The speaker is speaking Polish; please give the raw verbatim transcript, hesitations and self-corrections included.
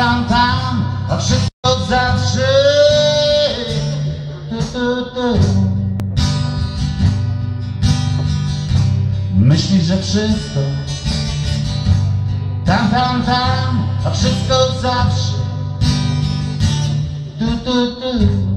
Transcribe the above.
tam, tam, a wszystko od zawsze. Tu, tu, tu. Myślisz, że wszystko tam, tam, tam, a wszystko od zawsze. Tu, tu, tu.